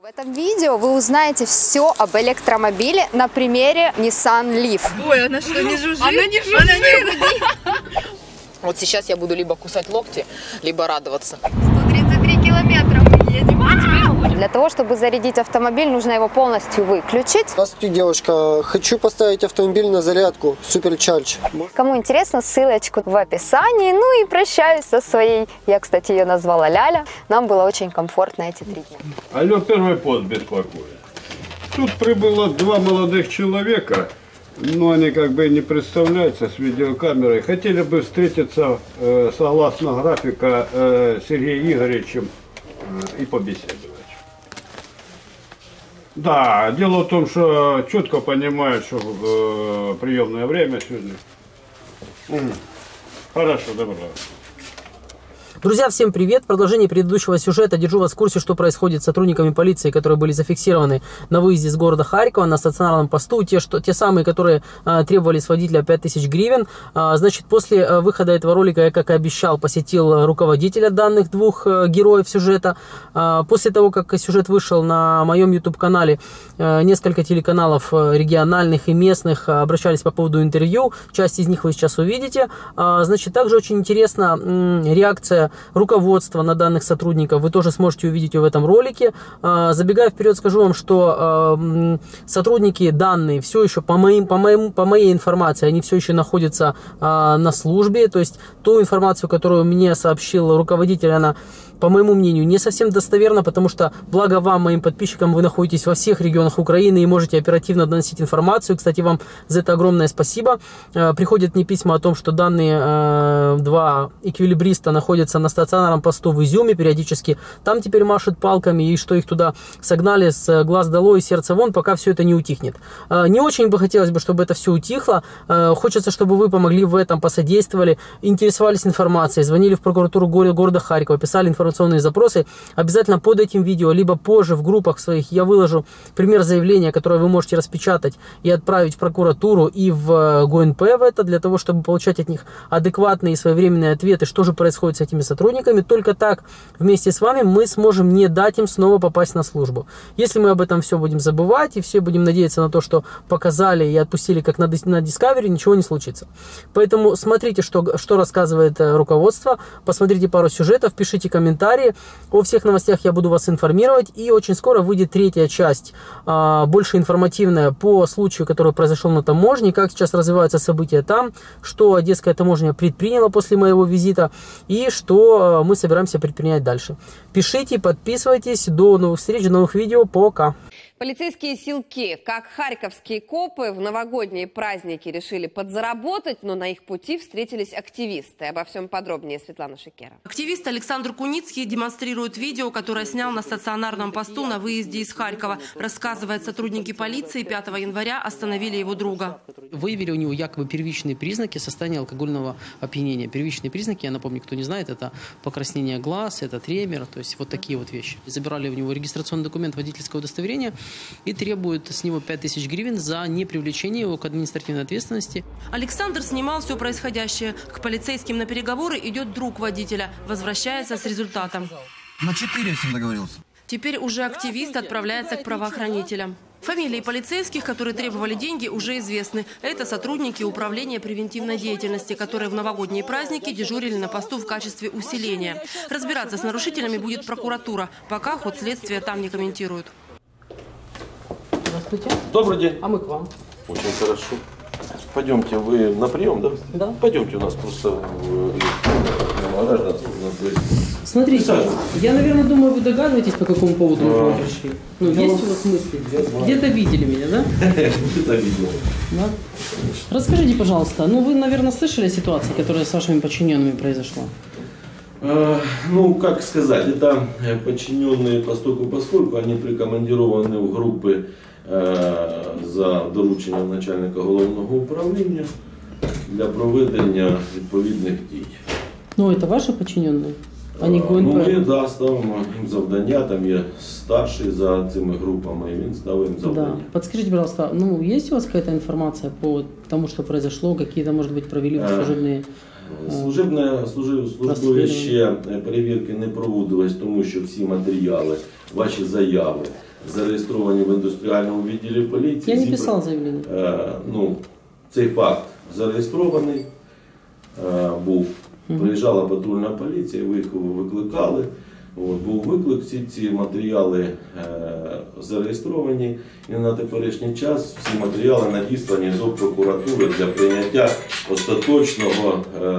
В этом видео вы узнаете все об электромобиле на примере Nissan Leaf. Ой, она что, не жужжит? Она не жужжит. Она не... Вот сейчас я буду либо кусать локти, либо радоваться. 133 километра мы едем, а теперь мы будем... Для того, чтобы зарядить автомобиль, нужно его полностью выключить. Здравствуйте, девушка. Хочу поставить автомобиль на зарядку Supercharge. Кому интересно, ссылочку в описании. Ну и прощаюсь со своей, я, кстати, ее назвала Ляля. Нам было очень комфортно эти 3 дня. Алло, первый пост беспокоит. Тут прибыло 2 молодых человека, но они как бы не представляются с видеокамерой. Хотели бы встретиться, согласно графика, с Сергеем Игоревичем и побеседовать. Да, дело в том, что четко понимают, что приемное время сегодня. Хорошо, добро. Друзья, всем привет! В продолжении предыдущего сюжета держу вас в курсе, что происходит с сотрудниками полиции, которые были зафиксированы на выезде из города Харькова на стационарном посту. Те самые, которые требовали с водителя 5000 гривен. Значит, после выхода этого ролика я, как и обещал, посетил руководителя данных 2 героев сюжета. После того, как сюжет вышел на моем YouTube-канале, несколько телеканалов региональных и местных обращались по поводу интервью. Часть из них вы сейчас увидите. Значит, также очень интересна реакция руководства на данных сотрудников. Вы тоже сможете увидеть ее в этом ролике. Забегая вперед, скажу вам, что сотрудники данные все еще, по моей информации, они все еще находятся на службе. То есть ту информацию, которую мне сообщил руководитель, она, по моему мнению, не совсем достоверна, потому что, благо вам, моим подписчикам, вы находитесь во всех регионах Украины и можете оперативно доносить информацию. Кстати, вам за это огромное спасибо. Приходят мне письма о том, что данные 2 эквилибриста находятся на стационарном посту в Изюме периодически. Там теперь машут палками, и что их туда согнали с глаз долой и сердца вон, пока все это не утихнет. Не очень бы хотелось бы, чтобы это все утихло. Хочется, чтобы вы помогли в этом, посодействовали, интересовались информацией, звонили в прокуратуру города Харькова, писали информационные запросы. Обязательно под этим видео, либо позже в группах своих я выложу пример заявления, которое вы можете распечатать и отправить в прокуратуру и в ГУНП в это, для того, чтобы получать от них адекватные и своевременные ответы, что же происходит с этими сотрудниками. Только так вместе с вами мы сможем не дать им снова попасть на службу. Если мы об этом все будем забывать и все будем надеяться на то, что показали и отпустили как на Discovery, ничего не случится. Поэтому смотрите, что рассказывает руководство, посмотрите пару сюжетов, пишите комментарии. О всех новостях я буду вас информировать. И очень скоро выйдет 3-я часть, больше информативная, по случаю, который произошел на таможне, как сейчас развиваются события там, что Одесская таможня предприняла после моего визита и что мы собираемся предпринять дальше. Пишите, подписывайтесь. До новых встреч, до новых видео. Пока. Полицейские силки, как харьковские копы, в новогодние праздники решили подзаработать, но на их пути встретились активисты. Обо всем подробнее Светлана Шикера. Активист Александр Куницкий демонстрирует видео, которое снял на стационарном посту на выезде из Харькова. Рассказывает, сотрудники полиции 5 января остановили его друга. Выявили у него якобы первичные признаки состояния алкогольного опьянения. Первичные признаки, я напомню, кто не знает, это покраснение глаз, это тремор, то есть вот такие вот вещи. Забирали у него регистрационный документ водительского удостоверения и требуют с него 5000 гривен за непривлечение его к административной ответственности. Александр снимал все происходящее. К полицейским на переговоры идет друг водителя. Возвращается с результатом. На 4 с ним договорился. Теперь уже активист отправляется к правоохранителям. Фамилии полицейских, которые требовали деньги, уже известны. Это сотрудники Управления превентивной деятельности, которые в новогодние праздники дежурили на посту в качестве усиления. Разбираться с нарушителями будет прокуратура. Пока ход следствия там не комментируют. Здравствуйте. Добрый день. А мы к вам. Очень хорошо. Пойдемте, вы на прием, да? Да. Пойдемте, у нас просто гражданство. Смотрите, я, наверное, думаю, вы догадываетесь, по какому поводу мы к вам пришли. Ну, есть у вас мысли? Где-то видели меня, да? Где-то видел. Да? Расскажите, пожалуйста, ну вы, наверное, слышали о ситуации, которая с вашими подчиненными произошла? Ну, как сказать, это подчиненные поскольку они прикомандированы в группы за дорученням начальника головного управління для проведення відповідних дій. Ну, это ваши подчиненные? Они ГУНП? Ну, ми, да, ставимо їм завдання, там є старший за цими групами, и він ставит им завдання. Да. Подскажите, пожалуйста, ну, есть у вас какая-то информация по тому, что произошло, какие-то, может быть, провели служебные... Службові ще перевірки не проводились, тому що всі матеріали, ваші заяви зареєстровані в індустріальному відділі поліції. Я не писал заявление. Ну, цей факт зареєстрований був. Приїжджала патрульна поліція, ви їх викликали. Був виклик, всі ці матеріали зареєстровані, і на теперішній час всі матеріали надіслані до прокуратури для прийняття остаточного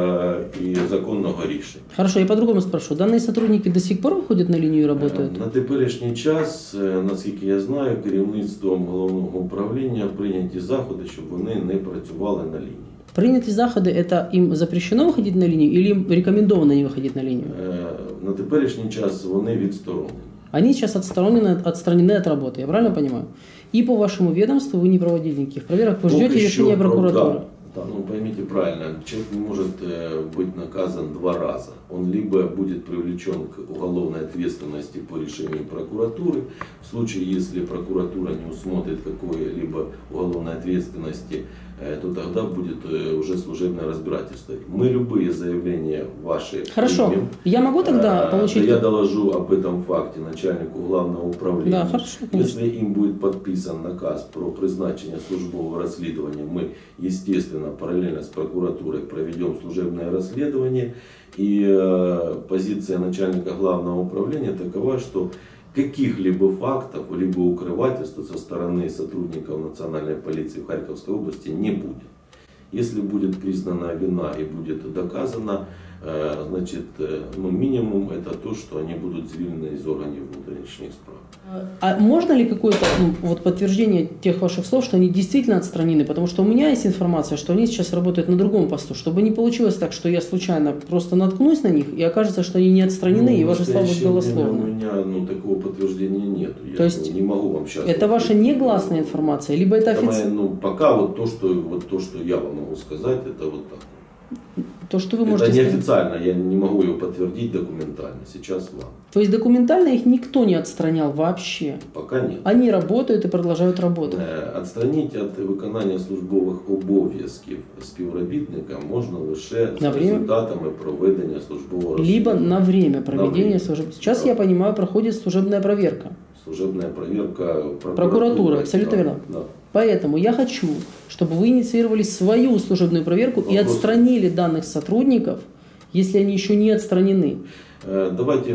і законного рішення. Хорошо, я по-другому спрошу. Данные сотрудники до сих пор выходят на линию и работают? На теперішній час, наскільки я знаю, керівництвом головного управління прийняті заходи, щоб вони не працювали на лінії. Приняты заходы, это им запрещено выходить на линию или им рекомендовано не выходить на линию? На теперішній час вони відсторонені. Они сейчас отстранены от работы, я правильно понимаю? И по вашему ведомству вы не проводили никаких проверок, вы ждете решения прокуратуры? Да, ну поймите правильно, человек не может быть наказан два раза. Он либо будет привлечен к уголовной ответственности по решению прокуратуры, в случае, если прокуратура не усмотрит какой-либо уголовной ответственности, то тогда будет уже служебное разбирательство. Мы любые заявления ваши Хорошо, примем. я могу тогда получить... Я доложу об этом факте начальнику главного управления. Да, хорошо, конечно. Если им будет подписан наказ про призначение службового расследования, мы, естественно, параллельно с прокуратурой проведем служебное расследование. И позиция начальника главного управления такова, что каких-либо фактов, либо укрывательства со стороны сотрудников национальной полиции в Харьковской области не будет. Если будет признана вина и будет доказано, значит, ну, минимум это то, что они будут звільнені из органов внутренних справ. А можно ли какое-то вот подтверждение тех ваших слов, что они действительно отстранены? Потому что у меня есть информация, что они сейчас работают на другом посту, чтобы не получилось так, что я случайно просто наткнусь на них и окажется, что они не отстранены, и ваши слова будут голословны. У меня такого подтверждения нет. То Я есть не могу вам сейчас. Это ваша негласная информация, либо это официально? Пока вот то, что я вам могу сказать, это вот так. То, что вы Это можете сказать. неофициально, я не могу его подтвердить документально. Сейчас вам. То есть документально их никто не отстранял вообще? Пока нет. Они работают и продолжают работать? Отстранити від виконання службових обов'язків співробітника можна лише з результатами проведення службового розслідування. Либо на время проведения службы. Сейчас, да. Я понимаю, проходит служебная проверка. Служебная проверка прокуратуры, абсолютно верно. Да. Поэтому я хочу, чтобы вы инициировали свою служебную проверку и отстранили данных сотрудников, если они еще не отстранены. Давайте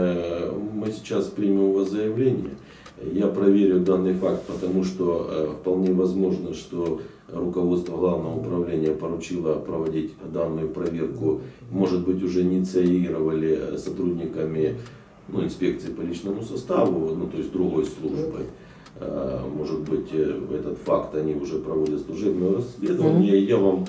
мы сейчас примем у вас заявление. Я проверю данный факт, потому что вполне возможно, что руководство главного управления поручило проводить данную проверку. Может быть, уже инициировали сотрудниками инспекции по личному составу, то есть другой службой. Может быть, этот факт они уже проводят служебное расследование. Я вам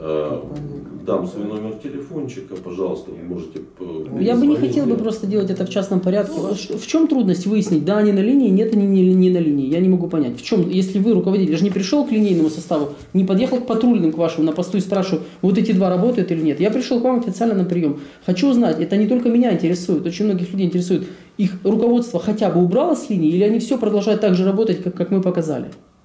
дам свой номер телефончика, пожалуйста, вы можете... Я бы не хотел бы просто делать это в частном порядке. В чем трудность выяснить, да, они на линии, нет, они не на линии? Я не могу понять. В чем, если вы руководитель, я же не пришел к линейному составу, не подъехал к патрульным, к вашему на посту и спрашиваю, вот эти два работают или нет. Я пришел к вам официально на прием. Хочу узнать, это не только меня интересует, очень многих людей интересует, их руководство хотя бы убрало с линии или они все продолжают так же работать, как мы показали?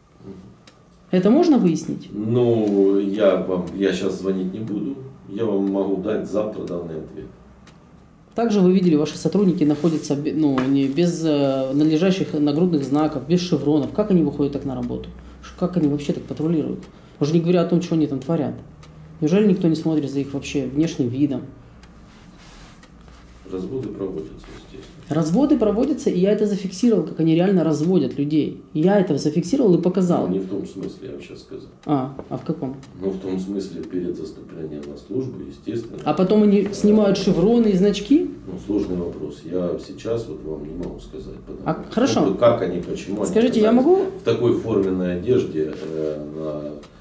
Это можно выяснить? Ну, я сейчас звонить не буду. Я вам могу дать завтра данный ответ. Также вы видели, ваши сотрудники находятся не без надлежащих нагрудных знаков, без шевронов. Как они выходят так на работу? Как они вообще так патрулируют? Уже не говоря о том, что они там творят. Неужели никто не смотрит за их вообще внешним видом? Разводы проводятся, естественно. Разводы проводятся, и я это зафиксировал, как они реально разводят людей. Я это зафиксировал и показал. Не в том смысле, я вам сейчас сказал. А в каком? Ну, в том смысле, перед заступлением на службу, естественно. А потом они снимают шевроны и значки? Ну, сложный вопрос. Я сейчас вот вам не могу сказать. Хорошо. Как они, почему Скажите, они я могу? В такой форменной одежде на...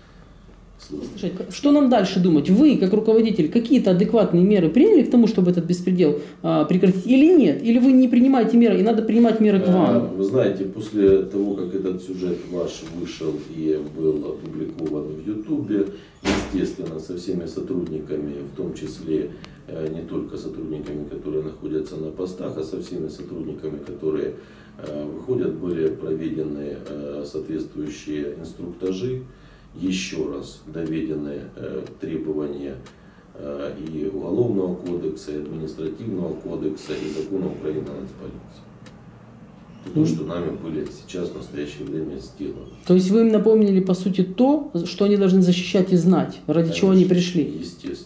Что нам дальше думать? Вы, как руководитель, какие-то адекватные меры приняли к тому, чтобы этот беспредел прекратить или нет? Или вы не принимаете меры и надо принимать меры к вам? Вы знаете, после того, как этот сюжет ваш вышел и был опубликован в Ютубе, естественно, со всеми сотрудниками, в том числе не только сотрудниками, которые находятся на постах, а со всеми сотрудниками, которые выходят, были проведены соответствующие инструктажи. Еще раз доведены требования и Уголовного кодекса, и Административного кодекса, и Закона Украины о нацполиции. то, что нами были сейчас в настоящее время сделаны. То есть вы им напомнили, по сути, то, что они должны защищать и знать, ради чего они пришли? Естественно.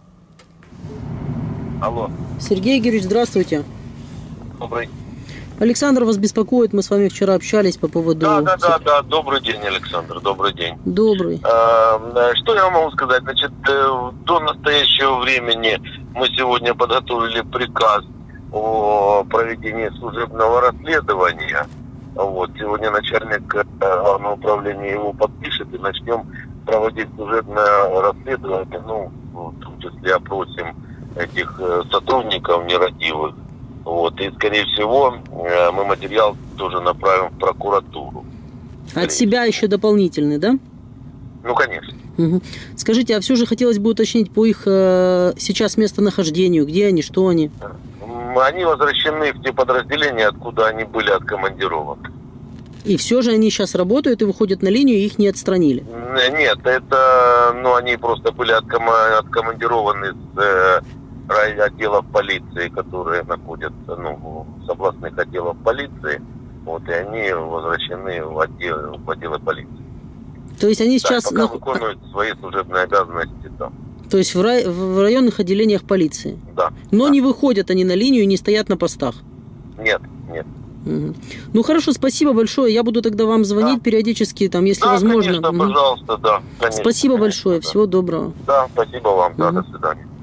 Алло. Сергей Игоревич, здравствуйте. Добрый. Александр вас беспокоит, мы с вами вчера общались по поводу... Да, добрый день, Александр, добрый день. Добрый. Что я могу сказать? Значит, до настоящего времени мы сегодня подготовили приказ о проведении служебного расследования. Вот, сегодня начальник главного управления его подпишет, и начнем проводить служебное расследование. Ну, в том числе опросим этих сотрудников нерадивых. Вот, и, скорее всего, мы материал тоже направим в прокуратуру. От себя еще дополнительный, да? Ну, конечно. Угу. Скажите, а все же хотелось бы уточнить по их сейчас местонахождению, где они, что они? Они возвращены в те подразделения, откуда они были откомандированы. И все же они сейчас работают и выходят на линию, и их не отстранили? Нет, это, они просто были откомандированы с отделов полиции, которые находятся, с областных отделов полиции, вот, и они возвращены в отделы полиции. То есть они сейчас... Пока выполняют свои служебные обязанности там. То есть в районных отделениях полиции? Да. Но не выходят они на линию и не стоят на постах? Нет. Угу. Ну хорошо, спасибо большое. Я буду тогда вам звонить периодически, там, если возможно. Конечно, пожалуйста, да. Конечно, спасибо большое, всего доброго. Да, спасибо вам, до свидания.